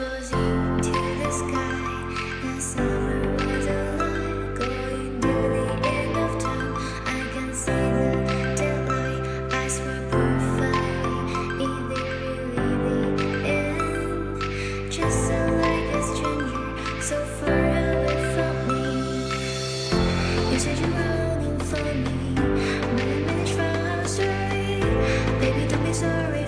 frozen to the sky. The summer was alive, going to the end of time. I can see the daylight. I swear perfectly, is it really the end? Just so like a stranger, so far away from me. You said you're running for me, but I managed from our story. Baby, don't be sorry.